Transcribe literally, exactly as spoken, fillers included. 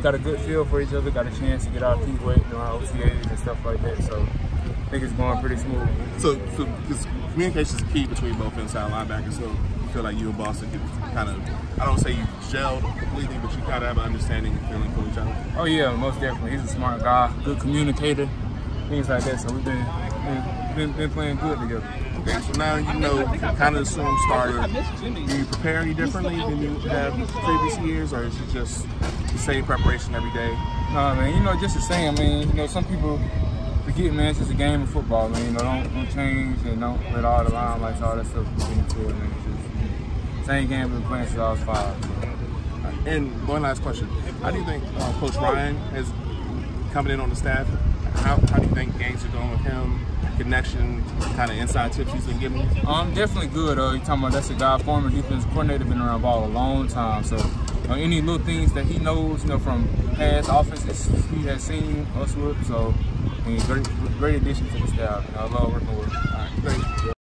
got a good feel for each other, got a chance to get our feet wet, you know, our O T As and stuff like that. So I think it's going pretty smooth. So, so communication is key between both inside linebackers. So you feel like you and Bostic can kind of, I don't say you gelled completely, but you kind of have an understanding and feeling for each other. Oh yeah, most definitely. He's a smart guy, good communicator, things like that. So we've been been, been, been playing good together. Okay, so now you know kind of assume starter. Do you prepare any differently than you have previous years, or is it just the same preparation every day? No, man, you know, just the same. I mean, you know, some people forget, man, it's just a game of football, man. You know, don't, don't change and don't let all the limelights, all that stuff get into it, man. It's just same game we've been playing since I was five. So. And one last question. How do you think uh, Coach Ryan is coming in on the staff? How, how do you think games are going with him? Connection, kind of inside tips he's been giving you? Um, definitely good. Uh, you're talking about that's a guy, former defense coordinator, been around ball a long time. So uh, any little things that he knows, you know, from past offenses he has seen us with. So I mean, great, great addition to the staff. You know, I love working with him. All right, great.